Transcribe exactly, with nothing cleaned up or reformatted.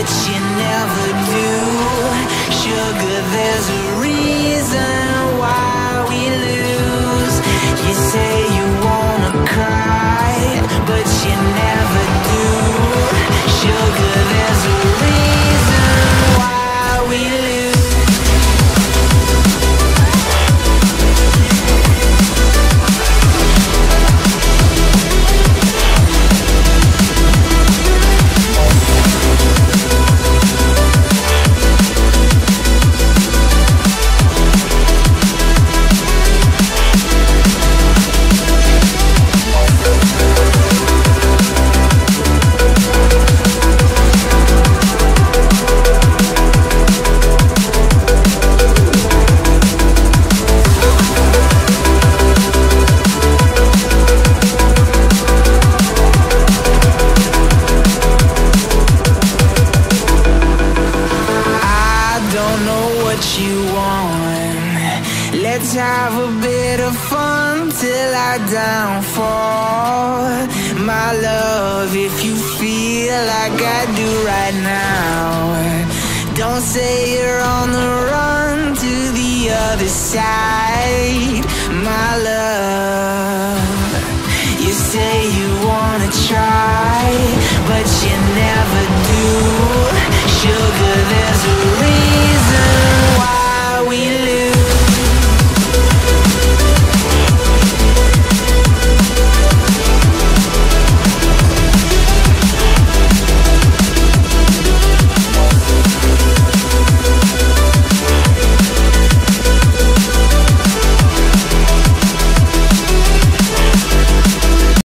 but you never do. Sugar, there's a reason why we lose. You say you wanna cry, but you never do. Sugar, there's a reason why we lose. Let's have a bit of fun till I downfall. My love, if you feel like I do right now, don't say you're on the run to the other side. My love,